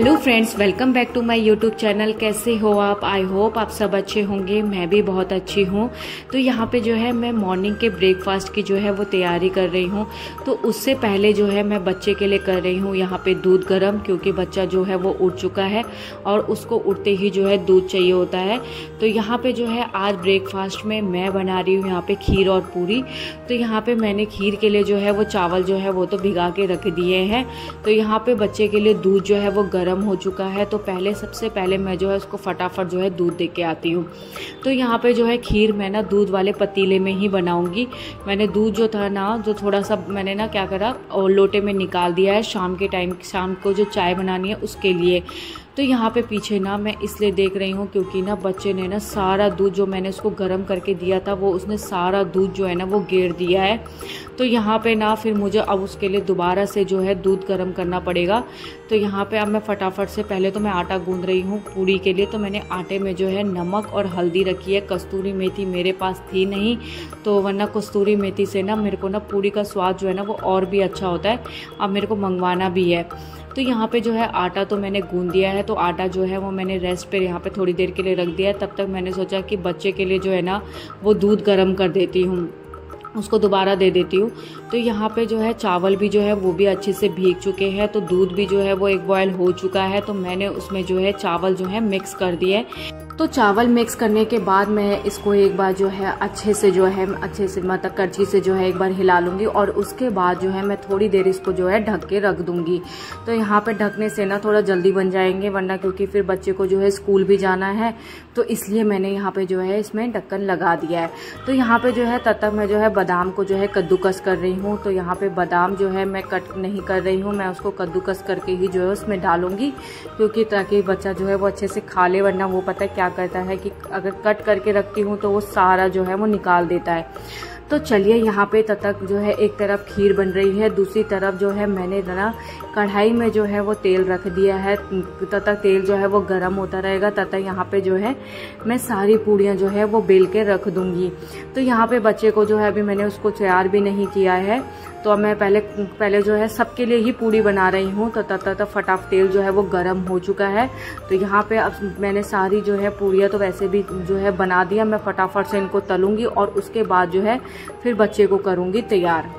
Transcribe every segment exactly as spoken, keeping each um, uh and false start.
Hello friends, welcome back to my YouTube channel. कैसे हो आप? आई होप आप सब अच्छे होंगे। मैं भी बहुत अच्छी हूँ। तो यहाँ पे जो है मैं मॉर्निंग के ब्रेकफास्ट की जो है वो तैयारी कर रही हूँ। तो उससे पहले जो है मैं बच्चे के लिए कर रही हूँ यहाँ पे दूध गर्म, क्योंकि बच्चा जो है वो उठ चुका है और उसको उठते ही जो है दूध चाहिए होता है। तो यहाँ पे जो है आज ब्रेकफास्ट में मैं बना रही हूँ यहाँ पे खीर और पूरी। तो यहाँ पे मैंने खीर के लिए जो है वो चावल जो है वो तो भिगा के रख दिए हैं। तो यहाँ पे बच्चे के लिए दूध जो है वो गर्म हो चुका है। तो पहले सबसे पहले मैं जो है उसको फटाफट जो है दूध दे के आती हूँ। तो यहाँ पे जो है खीर मैं ना दूध वाले पतीले में ही बनाऊंगी। मैंने दूध जो था ना, जो थोड़ा सा मैंने ना क्या करा और लोटे में निकाल दिया है शाम के टाइम, शाम को जो चाय बनानी है उसके लिए। तो यहाँ पे पीछे ना मैं इसलिए देख रही हूँ क्योंकि ना बच्चे ने ना सारा दूध जो मैंने उसको गर्म करके दिया था वो उसने सारा दूध जो है ना वो गेर दिया है। तो यहाँ पे ना फिर मुझे अब उसके लिए दोबारा से जो है दूध गर्म करना पड़ेगा। तो यहाँ पे अब मैं फटाफट से पहले तो मैं आटा गूंद रही हूँ पूरी के लिए। तो मैंने आटे में जो है नमक और हल्दी रखी है। कस्तूरी मेथी मेरे पास थी नहीं, तो वरना कस्तूरी मेथी से ना मेरे को ना पूरी का स्वाद जो है ना वो और भी अच्छा होता है। अब मेरे को मंगवाना भी है। तो यहाँ पे जो है आटा तो मैंने गूंद दिया है। तो आटा जो है वो मैंने रेस्ट पे यहाँ पे थोड़ी देर के लिए रख दिया है। तब तक मैंने सोचा कि बच्चे के लिए जो है ना वो दूध गर्म कर देती हूँ, उसको दोबारा दे देती हूँ। तो यहाँ पे जो है चावल भी जो है वो भी अच्छे से भीग चुके हैं। तो दूध भी जो है वो एक बॉयल हो चुका है। तो मैंने उसमें जो है चावल जो है मिक्स कर दिए। तो चावल मिक्स करने के बाद मैं इसको एक बार जो है अच्छे से जो है अच्छे से मतलब करछी से जो है एक बार हिला लूँगी और उसके बाद जो है मैं थोड़ी देर इसको जो है ढक के रख दूँगी। तो यहाँ पे ढकने से ना थोड़ा जल्दी बन जाएंगे, वरना क्योंकि फिर बच्चे को जो है स्कूल भी जाना है। तो इसलिए मैंने यहाँ पे जो है इसमें ढक्कन लगा दिया है। तो यहाँ पे जो है तब तक मैं जो है बादाम को जो है कद्दूकस कर रही हूँ। तो यहाँ पे बादाम जो है मैं कट नहीं कर रही हूँ, मैं उसको कद्दूकस करके ही जो है उसमें डालूंगी, क्योंकि ताकि बच्चा जो है वो अच्छे से खा ले। वरना वो पता है क्या करता है कि अगर कट करके रखती हूँ तो वो सारा जो है वो निकाल देता है। तो चलिए यहाँ पे तब तक जो है एक तरफ खीर बन रही है, दूसरी तरफ जो है मैंने ना कढ़ाई में जो है वो तेल रख दिया है। तब तक तेल जो है वो गर्म होता रहेगा, तब तक यहाँ पे जो है मैं सारी पूड़ियाँ जो है वो बेल के रख दूँगी। तो यहाँ पे बच्चे को जो है अभी मैंने उसको तैयार भी नहीं किया है। तो अब मैं पहले पहले जो है सबके लिए ही पूड़ी बना रही हूँ। तो तब तक फटाफट तेल जो है वो गर्म हो चुका है। तो यहाँ पे अब मैंने सारी जो है पूड़ियाँ तो वैसे भी जो है बना दिया। मैं फटाफट से इनको तलूंगी और उसके बाद जो है फिर बच्चे को करूँगी तैयार।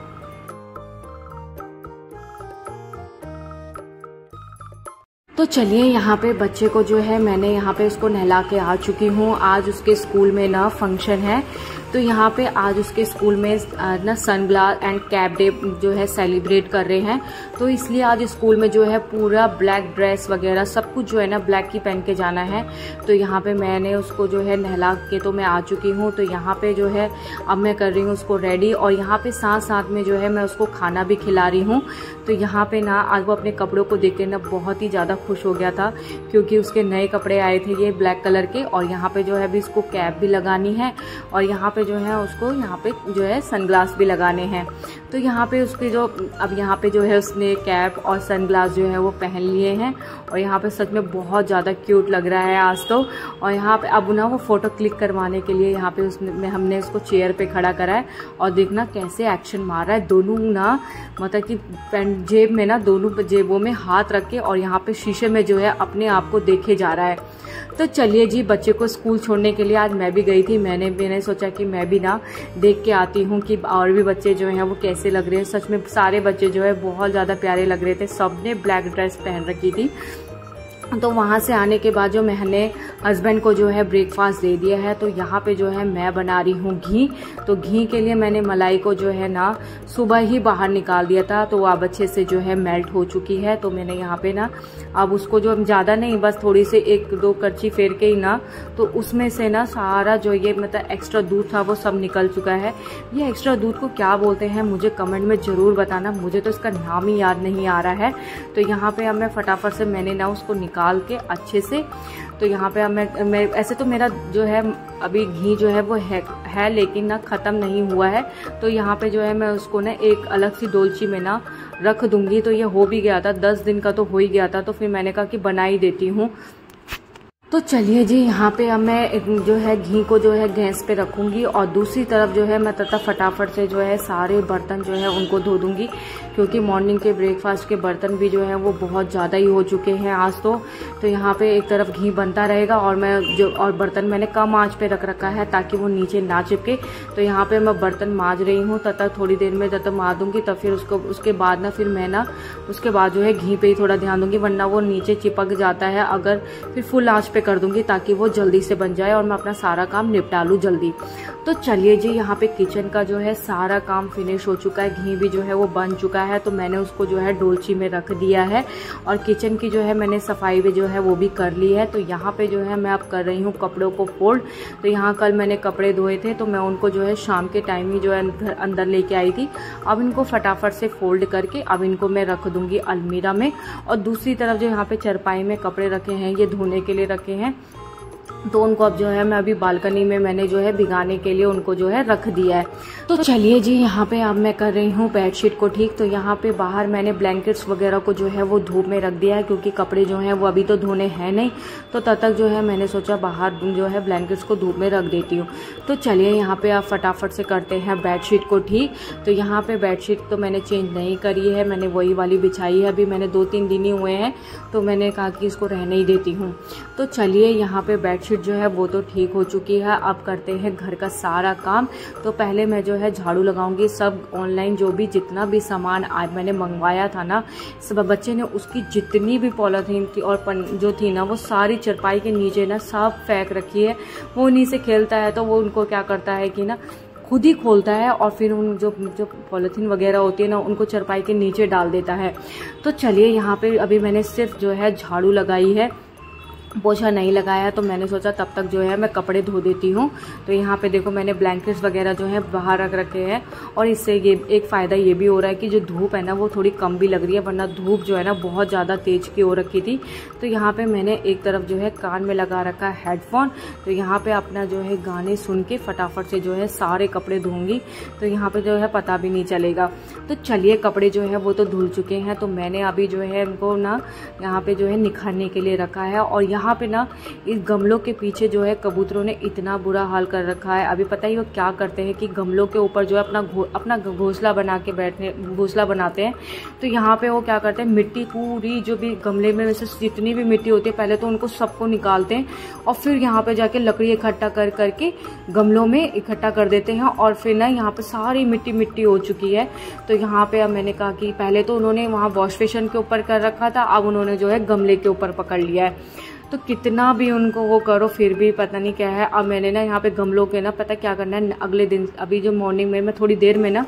तो चलिए यहाँ पे बच्चे को जो है मैंने यहाँ पे इसको नहला के आ चुकी हूँ। आज उसके स्कूल में ना फंक्शन है। तो यहाँ पे आज उसके स्कूल में ना सनग्लास एंड कैप डे जो है सेलिब्रेट कर रहे हैं। तो इसलिए आज स्कूल में जो है पूरा ब्लैक ड्रेस वगैरह सब कुछ जो है ना ब्लैक ही पहन के जाना है। तो यहाँ पे मैंने उसको जो है नहला के तो मैं आ चुकी हूँ। तो यहाँ पे जो है अब मैं कर रही हूँ उसको रेडी, और यहाँ पे साथ साथ में जो है मैं उसको खाना भी खिला रही हूँ। तो यहाँ पे ना आज वो अपने कपड़ों को देख के ना बहुत ही ज़्यादा खुश हो गया था, क्योंकि उसके नए कपड़े आए थे ये ब्लैक कलर के। और यहाँ पे जो है अभी इसको कैप भी लगानी है और यहाँ पे जो है उसको यहाँ पे जो है सनग्लास भी लगाने हैं। तो यहाँ पे उसके जो अब यहाँ पे जो है उसने कैप और सनग्लास जो है वो पहन लिए हैं। और यहाँ पे सच में बहुत ज़्यादा क्यूट लग रहा है आज तो। और यहाँ पे अब ना वो फ़ोटो क्लिक करवाने के लिए यहाँ पे उसने हमने उसको चेयर पे खड़ा करा है। और देखना कैसे एक्शन मार रहा है। दोनों ना मतलब कि पेन जेब में ना दोनों जेबों में हाथ रख के और यहाँ पे शीशे में जो है अपने आप को देखे जा रहा है। तो चलिए जी, बच्चे को स्कूल छोड़ने के लिए आज मैं भी गई थी। मैंने मैंने सोचा कि मैं भी ना देख के आती हूँ कि और भी बच्चे जो हैं वो कैसे लग रहे हैं। सच में सारे बच्चे जो है बहुत ज़्यादा प्यारे लग रहे थे। सबने ब्लैक ड्रेस पहन रखी थी। तो वहाँ से आने के बाद जो मैंने हस्बैंड को जो है ब्रेकफास्ट दे दिया है। तो यहाँ पे जो है मैं बना रही हूँ घी। तो घी के लिए मैंने मलाई को जो है ना सुबह ही बाहर निकाल दिया था। तो वो अब अच्छे से जो है मेल्ट हो चुकी है। तो मैंने यहाँ पे ना अब उसको जो ज़्यादा नहीं, बस थोड़ी से एक दो करछी फेर के ही ना, तो उसमें से ना सारा जो ये मतलब एक्स्ट्रा दूध था वो सब निकल चुका है। ये एक्स्ट्रा दूध को क्या बोलते हैं मुझे कमेंट में ज़रूर बताना, मुझे तो इसका नाम ही याद नहीं आ रहा है। तो यहाँ पे अब मैं फटाफट से मैंने ना उसको निकाल के अच्छे से। तो यहाँ पे अब मैं, मैं ऐसे तो मेरा जो है अभी घी जो है वो है, है लेकिन ना ख़त्म नहीं हुआ है। तो यहाँ पे जो है मैं उसको ना एक अलग सी डोलची में ना रख दूंगी। तो ये हो भी गया था, दस दिन का तो हो ही गया था। तो फिर मैंने कहा कि बना ही देती हूँ। तो चलिए जी, यहाँ पे अब मैं जो है घी को जो है गैस पे रखूँगी और दूसरी तरफ जो है मैं तथा फटाफट से जो है सारे बर्तन जो है उनको धो दूँगी, क्योंकि मॉर्निंग के ब्रेकफास्ट के बर्तन भी जो है वो बहुत ज़्यादा ही हो चुके हैं आज तो तो यहाँ पे एक तरफ घी बनता रहेगा और मैं जो और बर्तन मैंने कम आंच पे रख रखा है ताकि वो नीचे ना चिपके। तो यहाँ पे मैं बर्तन मांज रही हूँ तथा थोड़ी देर में तब तक मार दूँगी, तब फिर उसको उसके बाद ना फिर मैं ना उसके बाद जो है घी पे ही थोड़ा ध्यान दूँगी, वरना वो नीचे चिपक जाता है। अगर फिर फुल आँच पे कर दूँगी ताकि वो जल्दी से बन जाए और मैं अपना सारा काम निपटा लूँ जल्दी। तो चलिए जी, यहाँ पे किचन का जो है सारा काम फिनिश हो चुका है, घी भी जो है वो बन चुका है। तो मैंने उसको जो है डोलची में रख दिया है और किचन की जो है मैंने सफाई भी जो है वो भी कर ली है। तो यहाँ पे जो है मैं अब कर रही हूँ कपड़ों को फोल्ड। तो यहाँ कल मैंने कपड़े धोए थे तो मैं उनको जो है शाम के टाइम ही जो है अंदर लेके आई थी। अब इनको फटाफट से फोल्ड करके अब इनको मैं रख दूंगी अलमीरा में। और दूसरी तरफ जो यहाँ पे चरपाई में कपड़े रखे हैं, ये धोने के लिए रखे हैं, तो उनको अब जो है मैं अभी बालकनी में मैंने जो है भिगाने के लिए उनको जो है रख दिया है। तो चलिए जी, यहाँ पे अब मैं कर रही हूँ बेडशीट को ठीक। तो यहाँ पे बाहर मैंने ब्लैंकेट्स वगैरह को जो है वो धूप में रख दिया है, क्योंकि कपड़े जो हैं वो अभी तो धोने हैं नहीं, तो तब तक जो है मैंने सोचा बाहर जो है ब्लैंकेट्स को धूप में रख देती हूँ। तो चलिए यहाँ पे आप फटाफट से करते हैं बेडशीट को ठीक। तो यहाँ पे बेडशीट तो मैंने चेंज नहीं करी है, मैंने वही वाली बिछाई है। अभी मैंने दो तीन दिन ही हुए हैं तो मैंने कहा कि इसको रहने ही देती हूँ। तो चलिए, यहाँ पे बेडशीट जो है वो तो ठीक हो चुकी है। अब करते हैं घर का सारा काम। तो पहले मैं जो है झाड़ू लगाऊंगी। सब ऑनलाइन जो भी जितना भी सामान आज मैंने मंगवाया था ना, सब बच्चे ने उसकी जितनी भी पॉलीथीन थी और जो थी ना वो सारी चरपाई के नीचे ना सब फेंक रखी है। वो उन्हीं से खेलता है तो वो उनको क्या करता है कि ना खुद ही खोलता है और फिर उन जो जो पॉलीथीन वगैरह होती है ना उनको चरपाई के नीचे डाल देता है। तो चलिए, यहाँ पे अभी मैंने सिर्फ जो है झाड़ू लगाई है, पोछा नहीं लगाया। तो मैंने सोचा तब तक जो है मैं कपड़े धो देती हूँ। तो यहाँ पे देखो मैंने ब्लैंकेट्स वगैरह जो है बाहर रख रखे हैं और इससे ये एक फ़ायदा ये भी हो रहा है कि जो धूप है ना वो थोड़ी कम भी लग रही है, वरना धूप जो है ना बहुत ज़्यादा तेज की हो रखी थी। तो यहाँ पे मैंने एक तरफ जो है कान में लगा रखा है हेडफोन। तो यहाँ पे अपना जो है गाने सुन के फटाफट से जो है सारे कपड़े धोऊंगी, तो यहाँ पे जो है पता भी नहीं चलेगा। तो चलिए, कपड़े जो है वो तो धुल चुके हैं। तो मैंने अभी जो है इनको ना यहाँ पे जो है निखारने के लिए रखा है। और यहाँ पे ना इस गमलों के पीछे जो है कबूतरों ने इतना बुरा हाल कर रखा है। अभी पता ही वो क्या करते हैं कि गमलों के ऊपर जो है अपना घो, अपना घोंसला बना के बैठने घोंसला बनाते हैं। तो यहाँ पे वो क्या करते हैं, मिट्टी पूरी जो भी गमले में वैसे जितनी भी मिट्टी होती है पहले तो उनको सबको निकालते हैं और फिर यहाँ पे जाके लकड़ी इकट्ठा कर करके गमलों में इकट्ठा कर देते हैं। और फिर ना यहाँ पे सारी मिट्टी मिट्टी हो चुकी है। तो यहाँ पे अब मैंने कहा कि पहले तो उन्होंने वहाँ वॉश बेसिन के ऊपर कर रखा था, अब उन्होंने जो है गमले के ऊपर पकड़ लिया है। तो कितना भी उनको वो करो फिर भी पता नहीं क्या है। अब मैंने ना यहाँ पे गमलों के ना पता क्या करना है, अगले दिन अभी जो मॉर्निंग में मैं थोड़ी देर में ना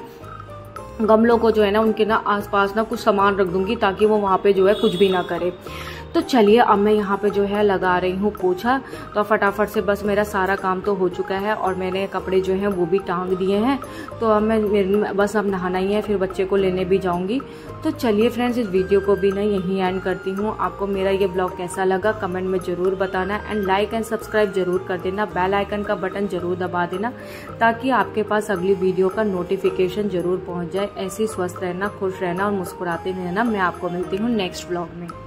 गमलों को जो है ना उनके ना आसपास ना कुछ सामान रख दूंगी ताकि वो वहाँ पे जो है कुछ भी ना करे। तो चलिए, अब मैं यहाँ पे जो है लगा रही हूँ पोछा। तो फटाफट से बस मेरा सारा काम तो हो चुका है और मैंने कपड़े जो हैं वो भी टांग दिए हैं। तो अब मैं बस अब नहाना ही है, फिर बच्चे को लेने भी जाऊँगी। तो चलिए फ्रेंड्स, इस वीडियो को भी ना यहीं एंड करती हूँ। आपको मेरा ये ब्लॉग कैसा लगा कमेंट में ज़रूर बताना एंड लाइक एंड सब्सक्राइब जरूर कर देना। बेल आइकन का बटन ज़रूर दबा देना ताकि आपके पास अगली वीडियो का नोटिफिकेशन ज़रूर पहुँच जाए। ऐसे ही स्वस्थ रहना, खुश रहना और मुस्कुराते रहना। मैं आपको मिलती हूँ नेक्स्ट ब्लॉग में।